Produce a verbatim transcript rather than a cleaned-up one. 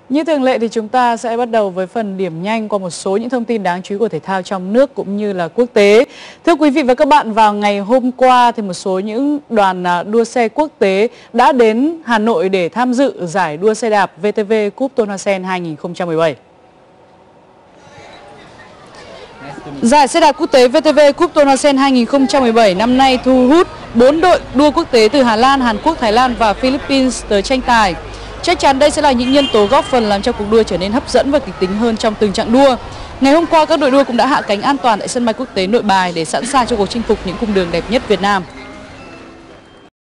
Như thường lệ thì chúng ta sẽ bắt đầu với phần điểm nhanh qua một số những thông tin đáng chú ý của thể thao trong nước cũng như là quốc tế. Thưa quý vị và các bạn, vào ngày hôm qua thì một số những đoàn đua xe quốc tế đã đến Hà Nội để tham dự giải đua xe đạp vê tê vê Cup Tôn Hoa Sen hai nghìn không trăm mười bảy. Giải xe đạp quốc tế vê tê vê Cup Tôn Hoa Sen hai nghìn không trăm mười bảy năm nay thu hút bốn đội đua quốc tế từ Hà Lan, Hàn Quốc, Thái Lan và Philippines tới tranh tài. Chắc chắn đây sẽ là những nhân tố góp phần làm cho cuộc đua trở nên hấp dẫn và kịch tính hơn trong từng chặng đua. Ngày hôm qua, các đội đua cũng đã hạ cánh an toàn tại sân bay quốc tế Nội Bài để sẵn sàng cho cuộc chinh phục những cung đường đẹp nhất Việt Nam.